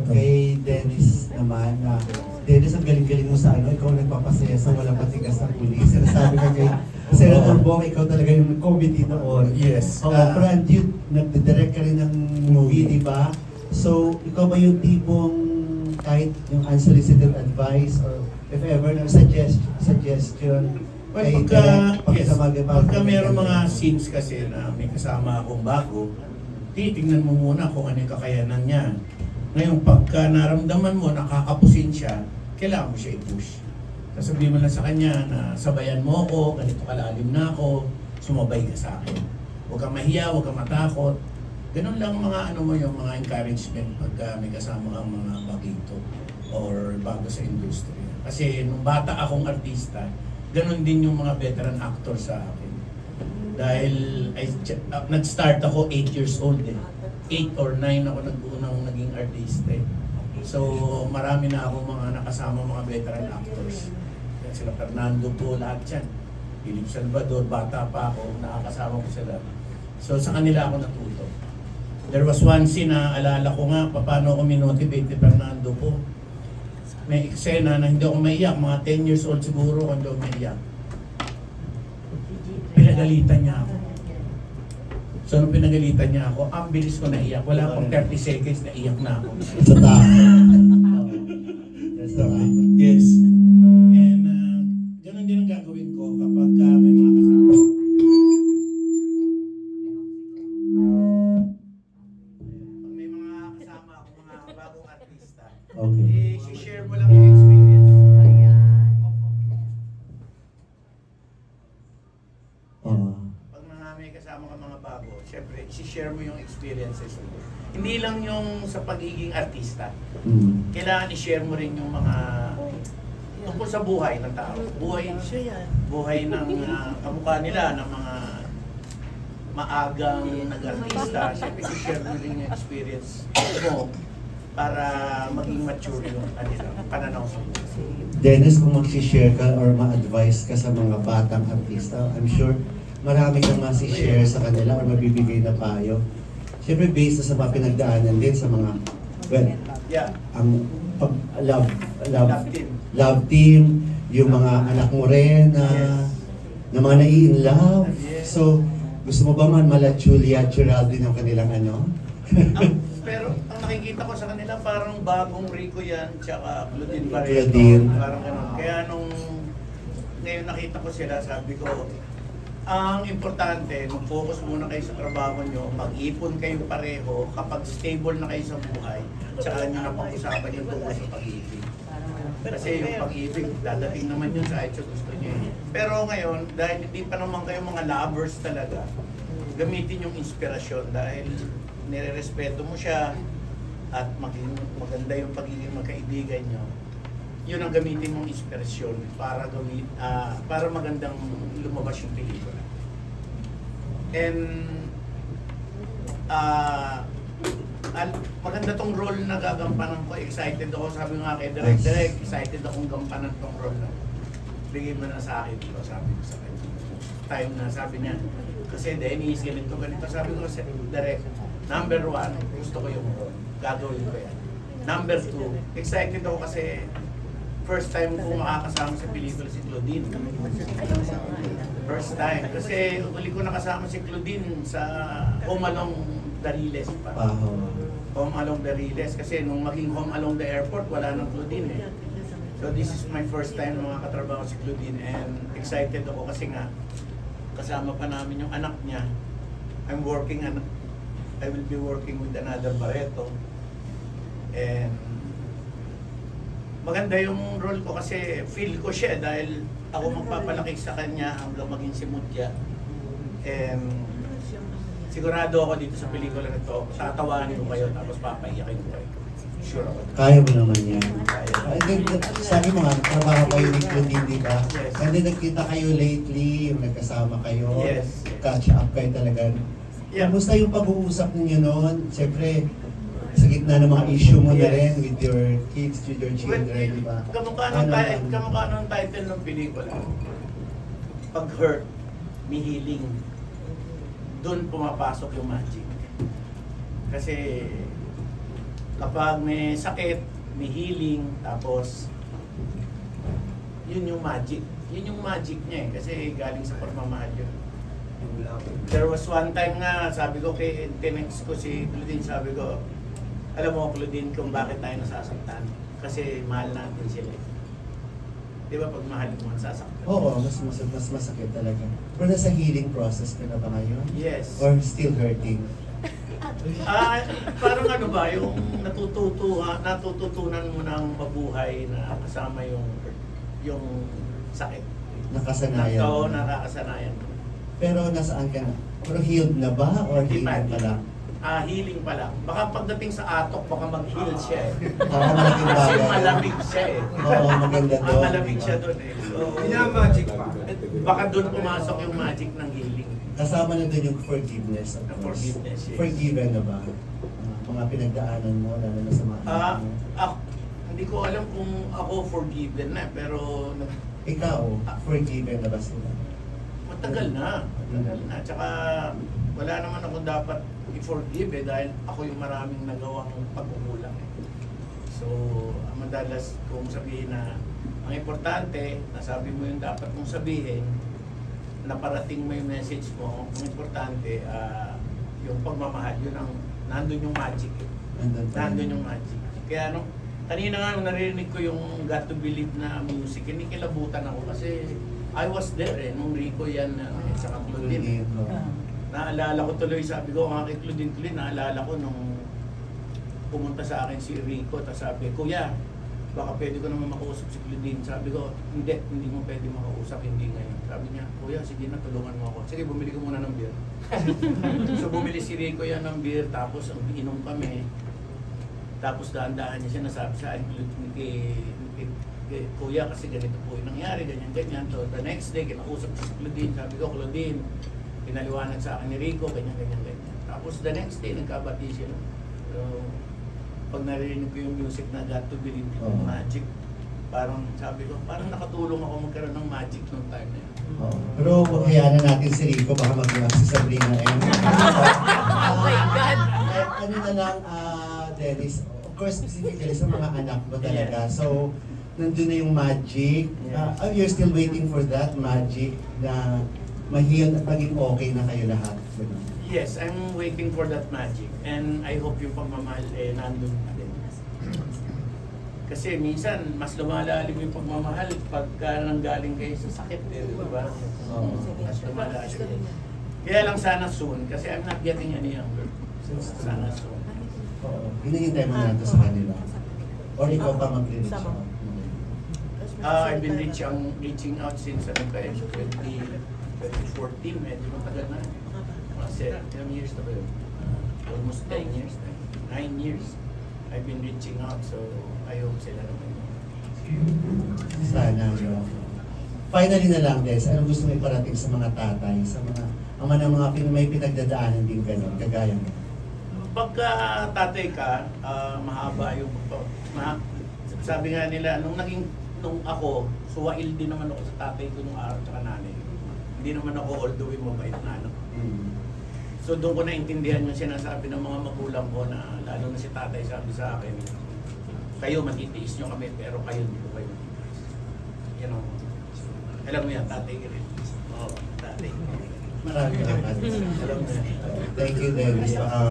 kay Dennis naman na Dennis, ang galing-galing mo sa ano, ikaw nagpapasaya sa walang patigas ng pulis. Sinasabi ka kay Senator Bong, ikaw talaga yung comedy noon. Yes. Brand, you nagdidirect ka rin ng movie, di ba? So, ikaw ba yung tipong kahit yung unsolicited advice or if ever, no, suggestion, Well, pagka mayroong mga scenes kasi na may kasama akong bago, titignan mo muna kung ano yung kakayanan niya. Ngayon, pagka naramdaman mo, nakakapusin siya, kailangan mo siya i-push. Sasabihin mo lang sa kanya na sabayan mo ako, ganito kalalim na ako, sumabay ka sa akin. Huwag kang mahiya, huwag kang matakot. Ganun lang mga ano mo yung mga encouragement pagka may kasama kang mga bagito or bago sa industriya. Kasi nung bata akong artista, ganun din yung mga veteran actor sa akin. Dahil nag-start ako 8 years old eh. 8 or 9 ako nag-unang naging artista eh. So marami na akong mga nakasama mga veteran actors. Sila Fernando po, lahat yan. Philip Salvador, bata pa ako, nakakasama ko sila. So sa kanila ako natuto. There was one scene na alala ko nga, paano ako minotivate ni Fernando po. May eksena na hindi ako maiyak, mga 10 years old siguro kung hindi ako maiyak. Pinagalitan niya ako. So nung pinagalitan niya ako, ang bilis ko naiyak. Wala pang 30 seconds, naiyak na ako. Sa tao. Yes. And ganun din ang gagawin ko kapag may mga kasama. Pag may mga kasama ako, mga bagong artista, i-share mo lang yung experience. Pag may kasama ka mga bago, syempre, i-share mo yung experiences mo. Hindi lang yung sa pagiging artista. Kailangan i-share mo rin yung mga tungkol sa buhay ng tao. Buhay ng kamukha nila, ng mga maagang nag-artista. Siyempre, i-share mo rin yung experience mo para maging mature yung pananaw sa buhay. Dennis, kung mag-share ka or ma-advise ka sa mga batang artista, I'm sure marami kang ma-share sa kanila or mabibigay na payo. Siyempre, based na sa mga pinagdaanan din sa mga, well, ang love team, yung mga anak mo rin na mga nai-in-love. So, gusto mo ba man mala Julia Geraldine ang kanilang ano? Pero ang nakikita ko sa kanila parang bagong Rico yan, tsaka Claudine Barretto. Parang ganun. Kaya nung ngayon nakita ko sila, sabi ko, ang importante, mag-focus muna kayo sa trabaho nyo, mag-ipon kayo pareho, kapag stable na kayo sa buhay, tsaka nyo na pag-usapan yung tungkol sa pag-ibig. Kasi yung pag-ibig, dadating naman yun sa kahit gusto nyo. Pero ngayon, dahil hindi pa naman kayo mga lovers talaga, gamitin yung inspirasyon dahil nire-respeto mo siya at maganda yung pagiging magkaibigan nyo. Yun ang gamitin mong inspirasyon para para magandang lumabas yung pelikula. And maganda tong role na gagampanan ko. Excited ako, sabi nga kay Direk, excited akong gampanan tong role na bigay mo na sa akin. Sabi ko sa kanya. Time na sabi niya, kasi Dennis, ganito. Sabi ko sa Direk, number 1, gusto ko yung role. Gagawin ko yan. Number 2, excited ako kasi first time ko makakasama sa pelikula si Claudine. First time. Kasi uli ko nakasama si Claudine sa Home Along the Riles pa. Home Along the Riles. Kasi nung maging Home Along the Airport, wala nang Claudine eh. So this is my first time na makakatrabaho si Claudine and excited ako kasi nga kasama pa namin yung anak niya. I will be working with another Barretto. And maganda yung role ko kasi feel ko siya dahil ako magpapalaki sa kanya hanggang maging si Mutya. And sigurado ako dito sa pelikula na ito, tatawanin ko kayo tapos papaiyakin ko kayo. Sure ako. Kaya mo naman yan. I think, sabi mo nga, trabaho kayo ni Claudine, di ba? Yes. And then nagkita kayo lately, yung nagkasama kayo, yes. Catch up kayo talaga. Yeah. Kamusta yung pag-uusap ninyo noon? Siyempre, sa gitna ng mga issue mo na rin with your kids, with your children, di ba? Kamukha ng title ng pelikula. Pag hurt, may healing. Doon pumapasok yung magic. Kasi kapag may sakit, may healing, tapos yun yung magic. Yun yung magic niya kasi galing sa pagmamahal yun. There was one time nga, sabi ko kay tinext ko si Claudine, sabi ko, alam mo Claudine kung bakit tayo nasasaktan? Kasi mahal natin sila. Di ba pag mahal mo, nasasaktan? Oo, mas masakit talaga. Pero nasa healing process ka na ba ngayon? Yes. Or still hurting? Parang ano ba, yung natututunan mo ng mabuhay na kasama yung sakit. Nakasanayan. Oo, nakakasanayan. Pero nasaan ka na? Pero healed na ba? Or healing pa lang? Healing pa lang. Baka pagdating sa atok, baka mag-heal siya Oo, malaking Kasi bagay. malamig siya Oo, maganda doon. Malamig siya doon So, magic pa. Baka doon pumasok yung magic ng healing. Kasama na doon yung forgiveness. Of Ang course. forgiveness, yes. Forgiven na ba? Mga pinagdaanan mo, lalo na sa mga anak mo. Hindi ko alam kung ako forgiven na, pero Ikaw, forgiven na ba sila? matagal na. Tsaka wala naman ako dapat i-forgive dahil ako yung maraming nagawang pagkukulang So, madalas kung sabihin na ang importante, nasabi mo yung dapat mong sabihin, naparating mo yung message mo, ang importante, yung pagmamahal, yun ang, nandun yung magic. Nandun yung magic. Kaya kanina nga nung narinig ko yung Got to Believe na music, hindi kilabutan ako kasi I was there nung Rico yan, sa Claudine. Naalala ko tuloy, sabi ko, kay Claudine, naalala ko nung pumunta sa akin si Rico, tapos sabi, Kuya, baka pwede ko naman makausap si Claudine. Sabi ko, hindi mo pwede makausap, hindi ngayon. Sabi niya, Kuya, sige na, tulungan mo ako. Sige, bumili ko muna ng beer. So bumili si Rico yan ng beer, tapos inom kami. Tapos daan-daan niya siya nasabi sa akin, Kuya, kasi ganito po yung nangyari, ganyan-ganyan. So the next day, kinausap si Claudine, sabi ko, Claudine, pinaliwanag sa akin ni Rico, ganyan-ganyan. Tapos the next day, nagkabati sila. So, pag narinig ko yung music na Got to Believe, magic, parang sabi ko, parang nakatulong ako magkaroon ng magic nung time na yun. Pero hayaan na natin si Rico, baka mag-iwag si Sabrina. Oh my God! Ano na lang, Dennis, of course, specifically sa mga anak mo talaga. So, nandun na yung magic. You're still waiting for that magic na ma-heal at maging okay na kayo lahat. Yes, I'm waiting for that magic. And I hope yung pagmamahal nandun na din. Kasi minsan, mas lumalalim yung pagmamahal pagka nanggaling kayo sa sakit. Di ba? Mas lumalalim. Kaya lang sana soon, kasi I'm not getting any younger. Sana soon. Hinihintay mo na ito sa kanila. Or ikaw pa mag-reach out? I've been reaching out since 2014, medyo matagal na. Mga 7 years na ba yun? Almost 10 years na. 9 years. I've been reaching out, so I hope sila naman. Sana, finally na lang, Des, anong gusto mo iparating sa mga tatay, sa mga ama ng mga may pinagdadaanan din gano'n, kagaya mo? Pagka tatay ka, mahaba yung sabi nga nila, nung ako, suwail din naman ako sa tatay ko nung araw tsaka nanay. Hindi naman ako all the way mabait na anak. So doon ko naintindihan yung sinasabi ng mga magulang ko na lalo na si tatay sabi sa akin, kayo matitiis nyo kami pero kayo hindi ko kayo matitiis. You know, alam mo yan, tatay ka rin. Oo, tatay. Maraming salamat. Alam mo yan. Thank you, Dennis.